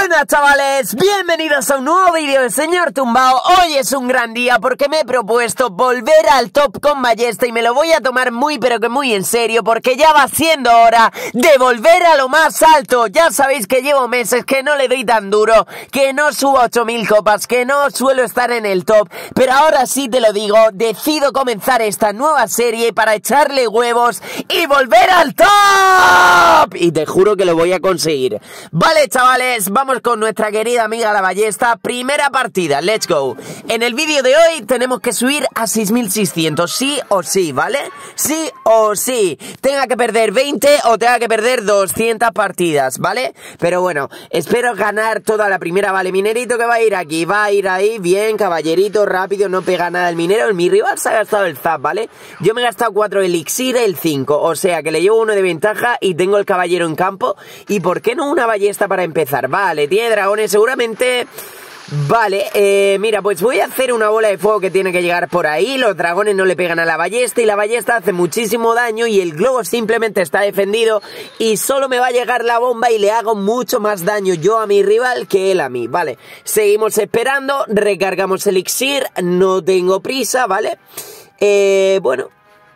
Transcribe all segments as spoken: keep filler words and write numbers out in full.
Buenas chavales, bienvenidos a un nuevo vídeo de Señor Tumbao. Hoy es un gran día porque me he propuesto volver al top con ballesta y me lo voy a tomar muy pero que muy en serio porque ya va siendo hora de volver a lo más alto. Ya sabéis que llevo meses que no le doy tan duro, que no subo ocho mil copas, que no suelo estar en el top, pero ahora sí te lo digo, decido comenzar esta nueva serie para echarle huevos y volver al top. Y te juro que lo voy a conseguir. Vale chavales, vamos con nuestra querida amiga la ballesta. Primera partida, let's go. En el vídeo de hoy tenemos que subir a seis mil seiscientos, sí o sí, ¿vale? Sí o sí. Tenga que perder veinte o tenga que perder doscientas partidas, ¿vale? Pero bueno, espero ganar toda la primera, ¿vale? Minerito que va a ir aquí, va a ir ahí, bien, caballerito, rápido, no pega nada el minero. Mi rival se ha gastado el zap, ¿vale? Yo me he gastado cuatro elixir, el cinco, o sea que le llevo uno de ventaja y tengo el caballero en campo. ¿Y por qué no una ballesta para empezar? Vale, tiene dragones seguramente. Vale, eh, mira, pues voy a hacer una bola de fuego que tiene que llegar por ahí. Los dragones no le pegan a la ballesta y la ballesta hace muchísimo daño y el globo simplemente está defendido y solo me va a llegar la bomba y le hago mucho más daño yo a mi rival que él a mí, ¿vale? Seguimos esperando, recargamos elixir, no tengo prisa, ¿vale? Eh, bueno...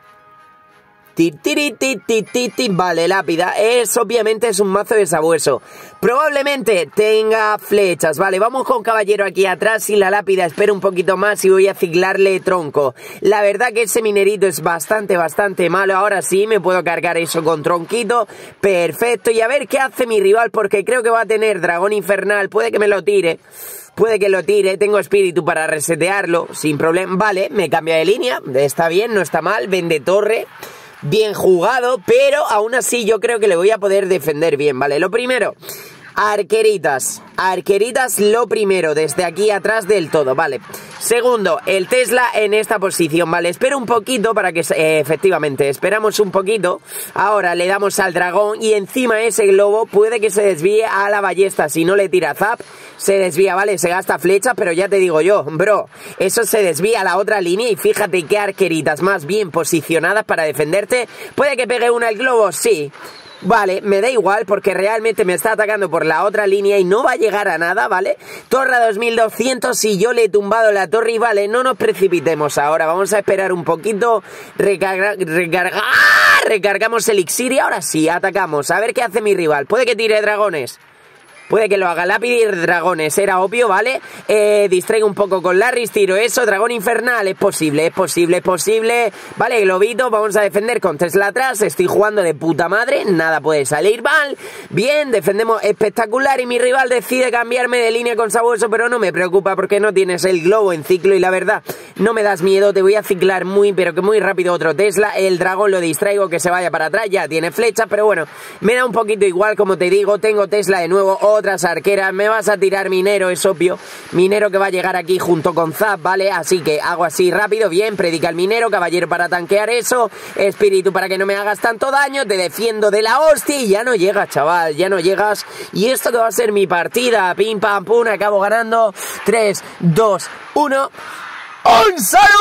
Ti, ti, ti, ti, ti, ti. Vale, lápida. Es obviamente es un mazo de sabueso. Probablemente tenga flechas. Vale, vamos con caballero aquí atrás y la lápida espero un poquito más y voy a ciclarle tronco. La verdad que ese minerito es bastante, bastante malo. Ahora sí me puedo cargar eso con tronquito. Perfecto. Y a ver qué hace mi rival porque creo que va a tener dragón infernal. Puede que me lo tire. Puede que lo tire, tengo espíritu para resetearlo sin problema. Vale, me cambia de línea. Está bien, no está mal. Vende torre. Bien jugado, pero aún así yo creo que le voy a poder defender bien, ¿vale? Lo primero, arqueritas. Arqueritas lo primero, desde aquí atrás del todo, ¿vale? Segundo, el Tesla en esta posición, ¿vale? Espero un poquito para que... Eh, efectivamente, esperamos un poquito. Ahora le damos al dragón y encima ese globo puede que se desvíe a la ballesta. Si no le tira zap, se desvía, ¿vale? Se gasta flecha, pero ya te digo yo, bro, eso se desvía a la otra línea y fíjate qué arqueritas más bien posicionadas para defenderte. ¿Puede que pegue una al globo? Sí. Vale, me da igual porque realmente me está atacando por la otra línea y no va a llegar a nada, ¿vale? Torre a dos mil doscientos y yo le he tumbado la torre y vale, no nos precipitemos ahora. Vamos a esperar un poquito, recarga, recarga, ¡ah! Recargamos elixir y ahora sí, atacamos. A ver qué hace mi rival. Puede que tire dragones. Puede que lo haga, lápida y dragones, era obvio, ¿vale? Eh, distraigo un poco con Larry, tiro eso, dragón infernal, es posible, es posible, es posible. Vale, globito, vamos a defender con Tesla atrás, estoy jugando de puta madre, nada puede salir mal. Bien, defendemos espectacular y mi rival decide cambiarme de línea con sabueso, pero no me preocupa porque no tienes el globo en ciclo y la verdad, no me das miedo, te voy a ciclar muy, pero que muy rápido otro Tesla. El dragón lo distraigo, que se vaya para atrás, ya tiene flecha, pero bueno, me da un poquito igual, como te digo, tengo Tesla de nuevo, otras arqueras, me vas a tirar minero, es obvio, minero que va a llegar aquí junto con Zap, ¿vale? Así que hago así rápido, bien, predica el minero, caballero para tanquear eso, espíritu para que no me hagas tanto daño, te defiendo de la hostia y ya no llegas, chaval, ya no llegas, y esto que va a ser mi partida, pim pam pum, acabo ganando, tres, dos, uno... ¡Un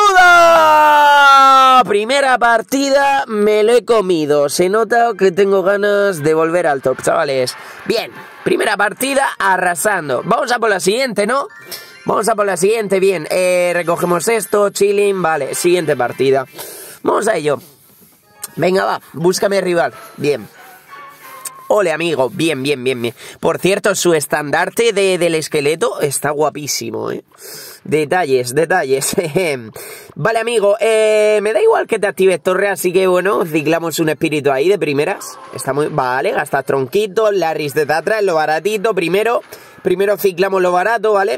saludo! Primera partida me lo he comido. Se nota que tengo ganas de volver al top, chavales. Bien, primera partida arrasando. Vamos a por la siguiente, ¿no? Vamos a por la siguiente, bien. Eh, recogemos esto, chilling, vale. Siguiente partida. Vamos a ello. Venga, va, búscame rival. Bien. Ole, amigo, bien, bien, bien, bien. Por cierto, su estandarte de, del esqueleto está guapísimo, ¿eh? Detalles, detalles. Vale, amigo, eh, me da igual que te actives torre, así que bueno, ciclamos un espíritu ahí de primeras. Está muy... Vale, gastas tronquitos, Larrys de atrás, lo baratito, primero. Primero ciclamos lo barato, ¿vale?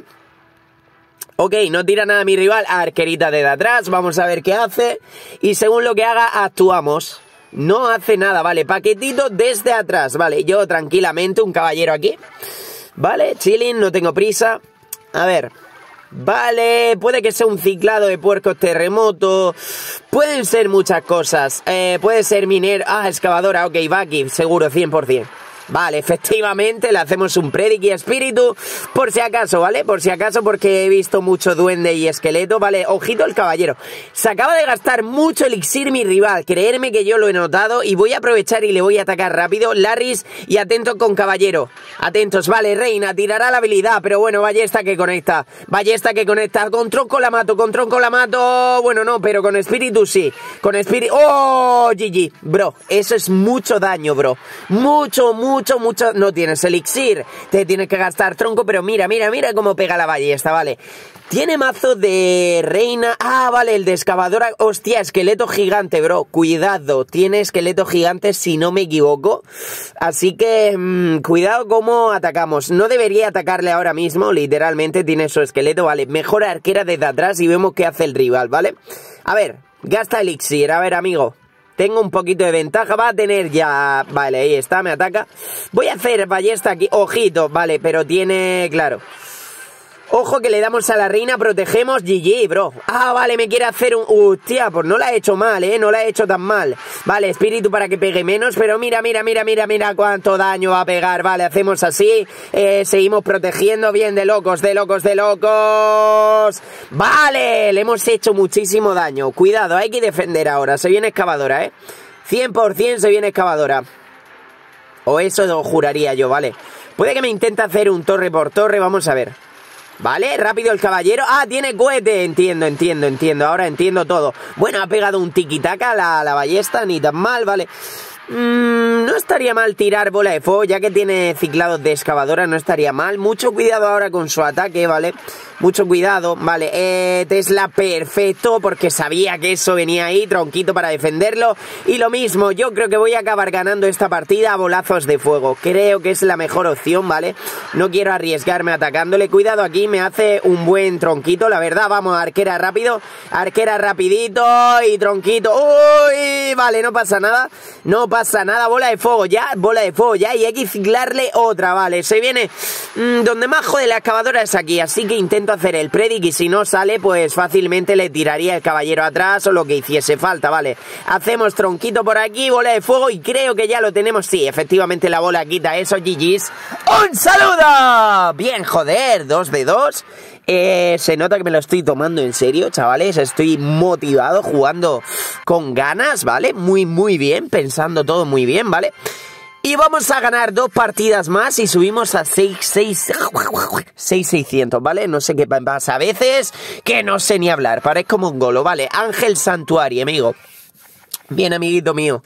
Ok, no tira nada mi rival, arquerita de atrás, vamos a ver qué hace. Y según lo que haga, actuamos. No hace nada, vale, paquetito desde atrás, vale, yo tranquilamente, un caballero aquí. Vale, chilling, no tengo prisa. A ver... Vale, puede que sea un ciclado de puercos terremoto. Pueden ser muchas cosas. eh, Puede ser minero. Ah, excavadora, ok, va aquí, seguro, cien por cien. Vale, efectivamente, le hacemos un Predic y espíritu, por si acaso, ¿vale? Por si acaso, porque he visto mucho duende y esqueleto, ¿vale? Ojito el caballero. Se acaba de gastar mucho elixir mi rival, creerme que yo lo he notado y voy a aprovechar y le voy a atacar rápido. Larrys y atento con caballero. Atentos, vale, reina, tirará la habilidad, pero bueno, ballesta que conecta. Ballesta que conecta, con tronco la mato, con tronco la mato. Bueno, no, pero con espíritu sí. Con espíritu... ¡Oh! G G, bro, eso es mucho daño, bro. Mucho, mucho. Mucho, mucho, no tienes elixir, te tienes que gastar tronco, pero mira, mira, mira cómo pega la ballesta, vale. Tiene mazo de reina, ah, vale, el de excavadora, hostia, esqueleto gigante, bro, cuidado, tiene esqueleto gigante si no me equivoco, así que, mmm, cuidado cómo atacamos, no debería atacarle ahora mismo, literalmente tiene su esqueleto, vale, mejor arquera desde atrás y vemos qué hace el rival, ¿vale? A ver, gasta elixir, a ver, amigo. Tengo un poquito de ventaja, va a tener ya... Vale, ahí está, me ataca. Voy a hacer ballesta aquí, ojito, vale, pero tiene... Claro. Ojo que le damos a la reina, protegemos, G G, bro. Ah, vale, me quiere hacer un... Hostia, pues no la he hecho mal, ¿eh? No la he hecho tan mal. Vale, espíritu para que pegue menos, pero mira, mira, mira, mira, mira cuánto daño va a pegar. Vale, hacemos así, eh, seguimos protegiendo, bien, de locos, de locos, de locos. Vale, le hemos hecho muchísimo daño. Cuidado, hay que defender ahora, se viene excavadora, ¿eh? cien por cien se viene excavadora. O eso lo juraría yo, vale. Puede que me intente hacer un torre por torre, vamos a ver. Vale, rápido el caballero. Ah, tiene cohete, entiendo, entiendo, entiendo. Ahora entiendo todo. Bueno, ha pegado un tiquitaca a la, la ballesta, ni tan mal, vale. Mm, no estaría mal tirar bola de fuego, ya que tiene ciclados de excavadora, no estaría mal. Mucho cuidado ahora con su ataque, ¿vale? Mucho cuidado, vale, eh, Tesla perfecto, porque sabía que eso venía ahí, tronquito para defenderlo. Y lo mismo, yo creo que voy a acabar ganando esta partida a bolazos de fuego. Creo que es la mejor opción, ¿vale? No quiero arriesgarme atacándole. Cuidado aquí, me hace un buen tronquito, la verdad. Vamos, arquera rápido, arquera rapidito y tronquito. Uy, vale, no pasa nada, no pasa nada, bola de fuego ya, bola de fuego ya. Y hay que ciclarle otra, vale, se viene mmm, donde más jode la excavadora es aquí, así que intento hacer el predic y si no sale pues fácilmente le tiraría el caballero atrás o lo que hiciese falta, vale. Hacemos tronquito por aquí, bola de fuego y creo que ya lo tenemos, sí, efectivamente la bola quita eso, G G's. ¡Un saludo! Bien, joder, dos de dos. Eh, se nota que me lo estoy tomando en serio, chavales, estoy motivado, jugando con ganas, ¿vale? Muy, muy bien, pensando todo muy bien, ¿vale? Y vamos a ganar dos partidas más y subimos a seis, seis, seis, seiscientos, ¿vale? No sé qué pasa a veces, que no sé ni hablar, parezco mongolo, ¿vale? Ángel Santuario, amigo. Bien, amiguito mío.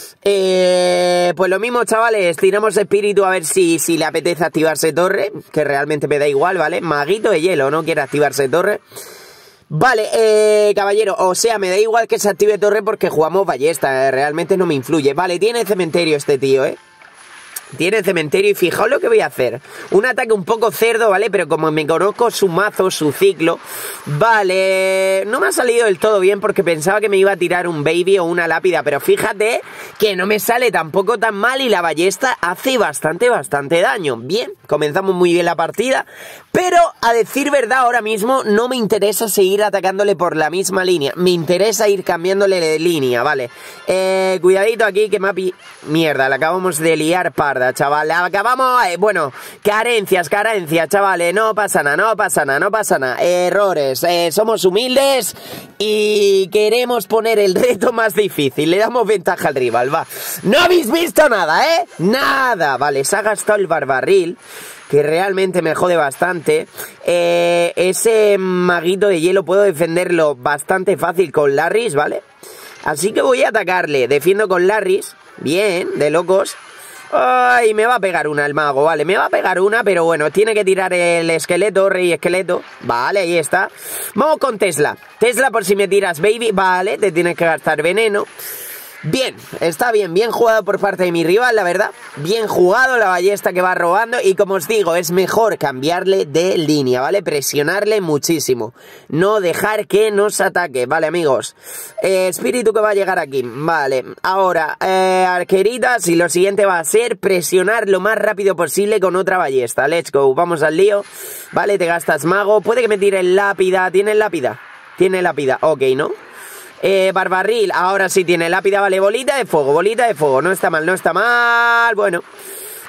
Eh, pues lo mismo, chavales, tiramos espíritu a ver si, si le apetece activarse torre, que realmente me da igual, ¿vale? Maguito de hielo, no quiere activarse torre. Vale, eh, caballero, o sea, me da igual que se active torre porque jugamos ballesta, eh, realmente no me influye. Vale, tiene cementerio este tío, ¿eh? Tiene cementerio y fijaos lo que voy a hacer. Un ataque un poco cerdo, ¿vale? Pero como me conozco su mazo, su ciclo, vale, no me ha salido del todo bien porque pensaba que me iba a tirar un baby o una lápida, pero fíjate que no me sale tampoco tan mal y la ballesta hace bastante, bastante daño. Bien, comenzamos muy bien la partida, pero a decir verdad ahora mismo no me interesa seguir atacándole por la misma línea. Me interesa ir cambiándole de línea, ¿vale? Eh, cuidadito aquí que me ha pi... Mierda, la acabamos de liar parda, chaval, acabamos, eh, bueno, carencias, carencias, chavales, no pasa nada, no pasa nada, no pasa nada, errores, eh, somos humildes y queremos poner el reto más difícil, le damos ventaja al rival, va, no habéis visto nada, eh, nada, vale, se ha gastado el barbarril, que realmente me jode bastante, eh, ese maguito de hielo puedo defenderlo bastante fácil con Larrys, ¿vale? Así que voy a atacarle, defiendo con Larrys, bien, de locos. Ay, me va a pegar una el mago, vale, me va a pegar una, pero bueno, tiene que tirar el esqueleto, rey esqueleto, vale, ahí está. Vamos con Tesla, Tesla por si me tiras baby, vale, te tienes que gastar veneno. Bien, está bien, bien jugado por parte de mi rival, la verdad. Bien jugado, la ballesta que va robando. Y como os digo, es mejor cambiarle de línea, ¿vale? Presionarle muchísimo. No dejar que nos ataque, ¿vale, amigos? Eh, espíritu que va a llegar aquí, vale. Ahora, eh, arqueritas, y lo siguiente va a ser presionar lo más rápido posible con otra ballesta. Let's go, vamos al lío. Vale, te gastas mago. Puede que me tire lápida. ¿Tiene lápida? Tiene lápida, ok, ¿no? Eh, barbarril, ahora sí tiene lápida, vale, bolita de fuego, bolita de fuego, no está mal, no está mal, bueno,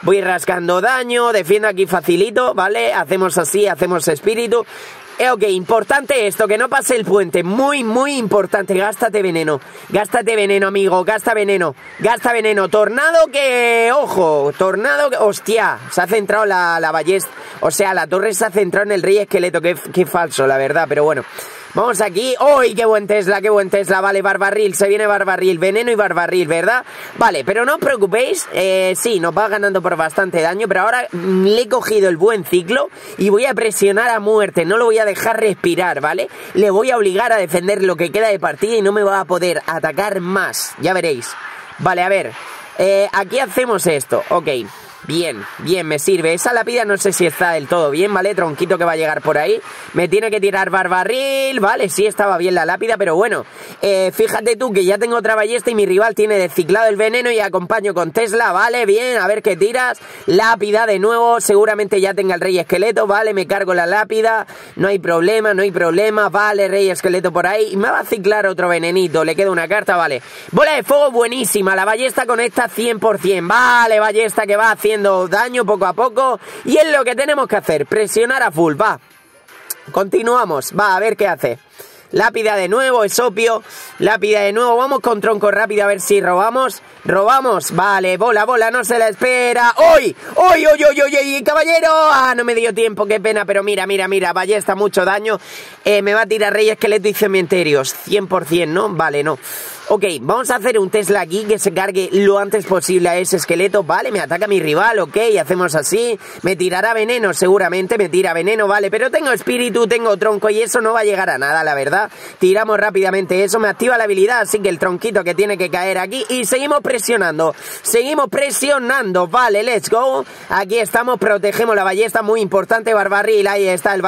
Voy rascando daño, defiendo aquí facilito, ¿vale? Hacemos así, hacemos espíritu. Eh, ok, importante esto, que no pase el puente. Muy, muy importante. Gástate veneno. Gástate veneno, amigo. Gasta veneno. Gasta veneno. Tornado que... Ojo. Tornado que... Hostia. Se ha centrado la, la ballesta. O sea, la torre se ha centrado en el rey esqueleto. Qué, qué falso, la verdad. Pero bueno. Vamos aquí. ¡Uy, qué buen Tesla, qué buen Tesla! Vale, barbarril, se viene barbarril, veneno y barbarril, ¿verdad? Vale, pero no os preocupéis, eh, sí, nos va ganando por bastante daño, pero ahora mm, le he cogido el buen ciclo y voy a presionar a muerte, no lo voy a dejar respirar, ¿vale? Le voy a obligar a defender lo que queda de partida y no me va a poder atacar más, ya veréis. Vale, a ver, eh, aquí hacemos esto, ok. Bien, bien, me sirve. Esa lápida no sé si está del todo bien, ¿vale? Tronquito que va a llegar por ahí. Me tiene que tirar barbarril, ¿vale? Sí estaba bien la lápida, pero bueno. Eh, fíjate tú que ya tengo otra ballesta y mi rival tiene desciclado el veneno y acompaño con Tesla, ¿vale? Bien, a ver qué tiras. Lápida de nuevo, seguramente ya tenga el rey esqueleto, ¿vale? Me cargo la lápida, no hay problema, no hay problema, ¿vale? Rey esqueleto por ahí. Y me va a ciclar otro venenito, le queda una carta, ¿vale? Bola de fuego buenísima, la ballesta conecta cien por cien, ¿vale? Ballesta que va haciendo daño poco a poco y es lo que tenemos que hacer, presionar a full, va, continuamos, va, a ver qué hace. Lápida de nuevo, es obvio. Lápida de nuevo, vamos con tronco rápido a ver si robamos. Robamos, vale, bola, bola, no se la espera. ¡Uy! ¡Uy, uy, uy, uy, uy, caballero! Ah, no me dio tiempo, qué pena, pero mira, mira, mira, ballesta, mucho daño. eh, Me va a tirar rey, esqueleto y cementerios, cien por cien, ¿no? Vale, no. Ok, vamos a hacer un Tesla aquí que se cargue lo antes posible a ese esqueleto. Vale, me ataca mi rival, ok, hacemos así. Me tirará veneno, seguramente me tira veneno, vale. Pero tengo espíritu, tengo tronco y eso no va a llegar a nada, la verdad. Tiramos rápidamente eso, me activa la habilidad, así que el tronquito que tiene que caer aquí. Y seguimos presionando, seguimos presionando, vale, let's go. Aquí estamos, protegemos la ballesta, muy importante, barbarril, ahí está el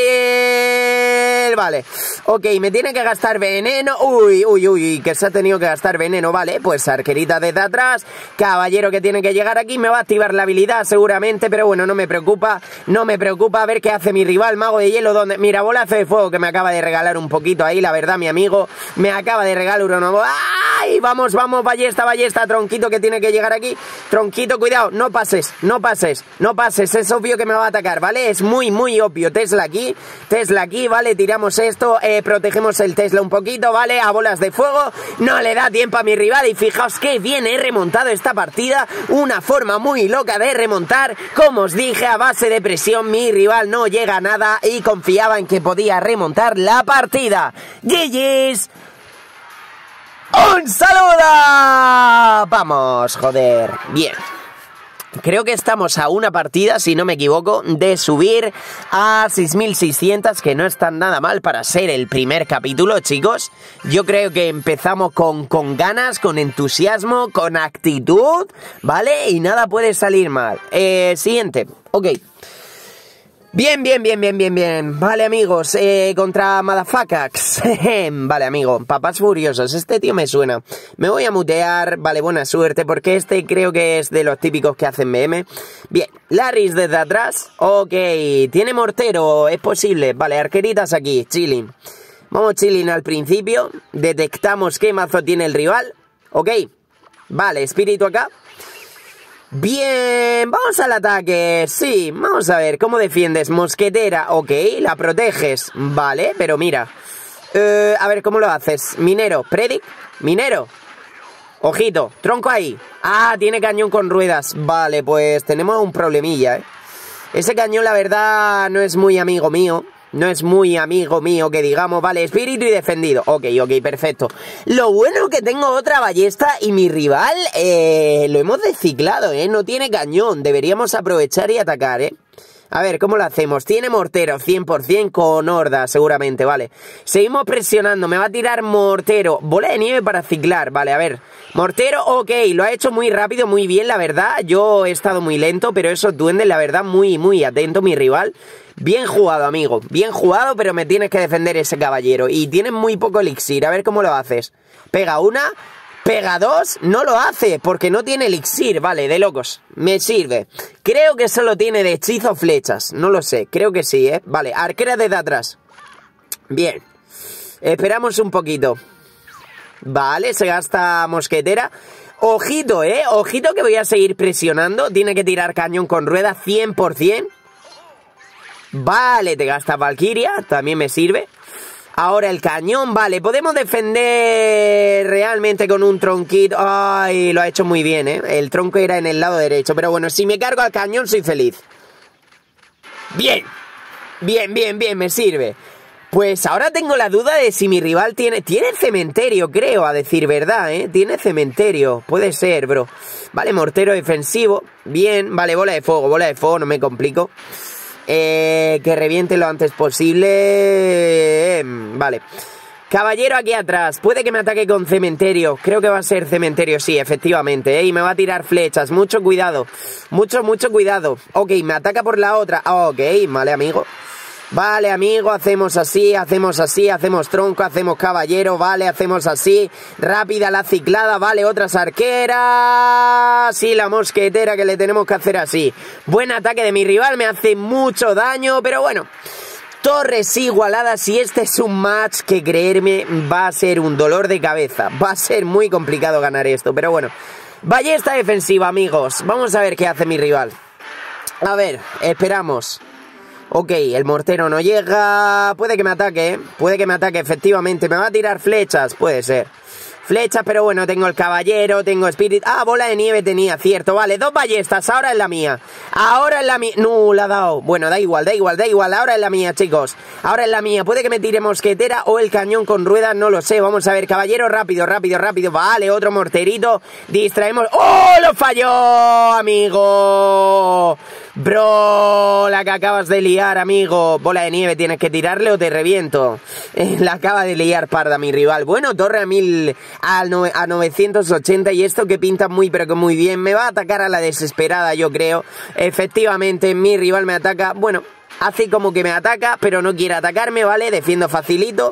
barbarril. Vale, ok, me tiene que gastar veneno. Uy, uy, uy, que se ha tenido que gastar veneno, vale, pues arquerita desde atrás, caballero que tiene que llegar aquí, me va a activar la habilidad seguramente, pero bueno, no me preocupa, no me preocupa, a ver qué hace mi rival, mago de hielo, donde, mira, bolazo de fuego que me acaba de regalar un poquito ahí, la verdad, mi amigo, me acaba de regalar uno, ¡ay! Vamos, vamos, ballesta, ballesta, tronquito que tiene que llegar aquí, tronquito, cuidado, no pases, no pases, no pases, es obvio que me va a atacar, ¿vale? Es muy, muy obvio, Tesla aquí, Tesla aquí, ¿vale? Tiramos esto, eh, protegemos el Tesla un poquito, ¿vale? A bolas de fuego. No le da tiempo a mi rival y fijaos que bien he remontado esta partida, una forma muy loca de remontar, como os dije, a base de presión mi rival no llega a nada y confiaba en que podía remontar la partida. G G's. ¡Un saludo! Vamos, joder, bien. Creo que estamos a una partida, si no me equivoco, de subir a seis mil seiscientos, que no está nada mal para ser el primer capítulo, chicos. Yo creo que empezamos con, con ganas, con entusiasmo, con actitud, ¿vale? Y nada puede salir mal. Eh, siguiente, ok. Bien, bien, bien, bien, bien, bien. Vale, amigos, eh, contra Madafacax. Vale, amigo, papás furiosos. Este tío me suena. Me voy a mutear. Vale, buena suerte, porque este creo que es de los típicos que hacen M M. Bien, Larrys desde atrás. Ok, tiene mortero, es posible. Vale, arqueritas aquí, chilling. Vamos chilling al principio. Detectamos qué mazo tiene el rival. Ok, vale, espíritu acá. Bien, vamos al ataque, sí, vamos a ver, ¿cómo defiendes? Mosquetera, ok, la proteges, vale, pero mira, eh, a ver, ¿cómo lo haces? Minero, predic, minero, ojito, tronco ahí, ah, tiene cañón con ruedas, vale, pues tenemos un problemilla, eh. Ese cañón la verdad no es muy amigo mío. No es muy amigo mío que digamos, vale, espíritu y defendido. Ok, ok, perfecto. Lo bueno que tengo otra ballesta y mi rival eh, lo hemos desciclado, ¿eh? No tiene cañón, deberíamos aprovechar y atacar, ¿eh? A ver, ¿cómo lo hacemos? Tiene mortero, cien por cien con horda, seguramente, vale. Seguimos presionando, me va a tirar mortero. Bola de nieve para ciclar, vale, a ver. Mortero, ok, lo ha hecho muy rápido, muy bien, la verdad. Yo he estado muy lento, pero esos duendes, la verdad, muy, muy atento, mi rival. Bien jugado, amigo, bien jugado, pero me tienes que defender ese caballero. Y tienes muy poco elixir, a ver cómo lo haces. Pega una... Pega dos, no lo hace, porque no tiene elixir, vale, de locos, me sirve. Creo que solo tiene de hechizo flechas, no lo sé, creo que sí, ¿eh? Vale, arquera desde atrás. Bien, esperamos un poquito. Vale, se gasta mosquetera. Ojito, ¿eh? Ojito que voy a seguir presionando. Tiene que tirar cañón con rueda cien por cien. Vale, te gasta Valkyria, también me sirve. Ahora el cañón, vale, podemos defender realmente con un tronquito. Ay, lo ha hecho muy bien, ¿eh? El tronco era en el lado derecho, pero bueno, si me cargo al cañón soy feliz. Bien, bien, bien, bien, me sirve. Pues ahora tengo la duda de si mi rival tiene... Tiene cementerio, creo, a decir verdad, ¿eh? Tiene cementerio, puede ser, bro. Vale, mortero defensivo, bien, vale, bola de fuego, bola de fuego, no me complico. Eh, que reviente lo antes posible. eh, Vale. Caballero aquí atrás. Puede que me ataque con cementerio. Creo que va a ser cementerio, sí, efectivamente, ¿eh? Y me va a tirar flechas. Mucho cuidado. Mucho, mucho cuidado. Ok, me ataca por la otra. Ok, vale, amigo. Vale, amigo, hacemos así, hacemos así, hacemos tronco, hacemos caballero, vale, hacemos así. Rápida la ciclada, vale, otras arqueras. Sí, la mosquetera que le tenemos que hacer así. Buen ataque de mi rival, me hace mucho daño, pero bueno. Torres igualadas y este es un match que, creerme, va a ser un dolor de cabeza. Va a ser muy complicado ganar esto, pero bueno. Ballesta defensiva, amigos. Vamos a ver qué hace mi rival. A ver, esperamos. Ok, el mortero no llega. Puede que me ataque, ¿eh? Puede que me ataque, efectivamente. Me va a tirar flechas, puede ser. Flechas, pero bueno, tengo el caballero, tengo spirit... Ah, bola de nieve tenía, cierto, vale. Dos ballestas, ahora es la mía. Ahora es la mía. No, la ha dado. Bueno, da igual, da igual, da igual. Ahora es la mía, chicos. Ahora es la mía. Puede que me tire mosquetera o el cañón con ruedas, no lo sé. Vamos a ver, caballero, rápido, rápido, rápido. Vale, otro morterito. Distraemos... ¡Oh, lo falló, amigo! Bro, la que acabas de liar, amigo. Bola de nieve, ¿tienes que tirarle o te reviento? Eh, la acaba de liar parda mi rival. Bueno, torre a mil... A, no, a novecientos ochenta y esto que pinta muy pero que muy bien. Me va a atacar a la desesperada, yo creo. Efectivamente, mi rival me ataca. Bueno, hace como que me ataca, pero no quiere atacarme, ¿vale? Defiendo facilito.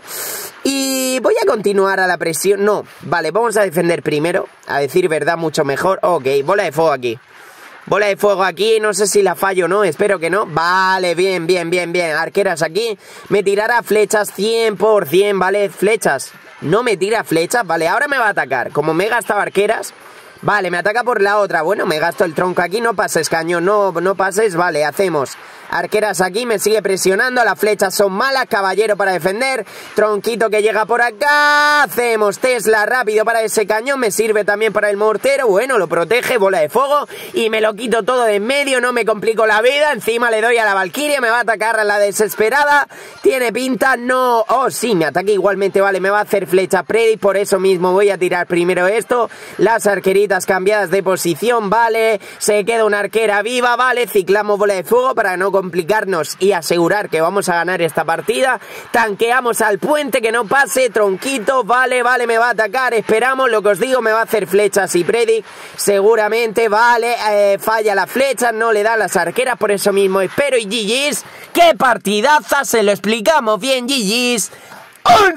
Y voy a continuar a la presión. No, vale, vamos a defender primero. A decir verdad, mucho mejor. Ok, bola de fuego aquí. Bola de fuego aquí, no sé si la fallo o no, espero que no. Vale, bien, bien, bien, bien. Arqueras aquí. Me tirará flechas cien por cien, ¿vale? Flechas. No me tira flechas, vale, ahora me va a atacar. Como me he gastado arqueras, vale, me ataca por la otra. Bueno, me gasto el tronco aquí, no pases, cañón, no, no pases, vale, hacemos arqueras aquí, me sigue presionando, las flechas son malas, caballero para defender, tronquito que llega por acá, hacemos Tesla rápido para ese cañón, me sirve también para el mortero, bueno, lo protege, bola de fuego, y me lo quito todo de en medio, no me complico la vida, encima le doy a la Valkyria, me va a atacar a la desesperada, tiene pinta, no, oh sí, me ataca igualmente, vale, me va a hacer flecha Predi, por eso mismo voy a tirar primero esto, las arqueritas cambiadas de posición, vale, se queda una arquera viva, vale, ciclamos bola de fuego para no complicarnos y asegurar que vamos a ganar esta partida. Tanqueamos al puente, que no pase, tronquito, vale, vale, me va a atacar, esperamos, lo que os digo, me va a hacer flechas y Predic, seguramente, vale, eh, falla la flecha, no le da las arqueras, por eso mismo espero y G G's, qué partidaza, se lo explicamos bien, G G's. ¡Un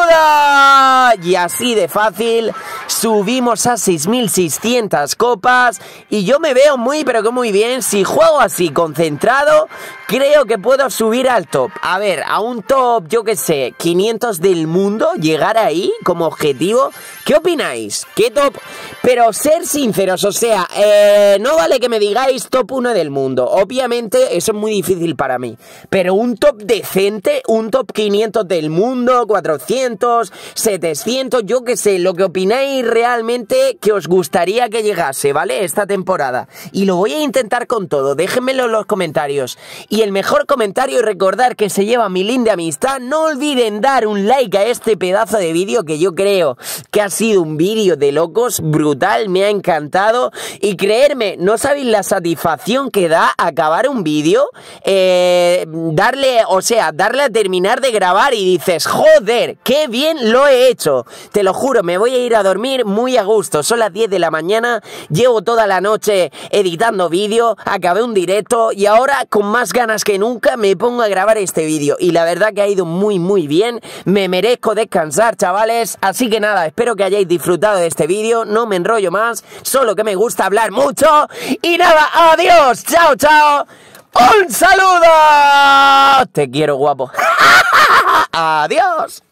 saludo! Y así de fácil subimos a seis mil seiscientas copas y yo me veo muy pero que muy bien. Si juego así concentrado, creo que puedo subir al top. A ver, a un top, yo que sé, quinientos del mundo, llegar ahí como objetivo. ¿Qué opináis? ¿Qué top? Pero ser sinceros, o sea, eh, no vale que me digáis top uno del mundo. Obviamente eso es muy difícil para mí. Pero un top decente, un top quinientos del mundo, cuatrocientos, setecientos, yo que sé, lo que opináis realmente que os gustaría que llegase, ¿vale? Esta temporada. Y lo voy a intentar con todo, déjenmelo en los comentarios. Y el mejor comentario, y recordar que se lleva mi link de amistad, no olviden dar un like a este pedazo de vídeo que yo creo que ha sido un vídeo de locos, brutal, me ha encantado. Y creerme, no sabéis la satisfacción que da acabar un vídeo, eh, darle, o sea, darle a terminar de grabar y dices, joder, qué bien lo he hecho. Te lo juro, me voy a ir a dormir muy a gusto. Son las diez de la mañana, llevo toda la noche editando vídeo, acabé un directo y ahora con más ganas que nunca me pongo a grabar este vídeo. Y la verdad que ha ido muy muy bien, me merezco descansar, chavales. Así que nada, espero que hayáis disfrutado de este vídeo, no me enrollo más, solo que me gusta hablar mucho. Y nada, adiós, chao, chao. ¡Un saludo! Te quiero, guapo. Adiós.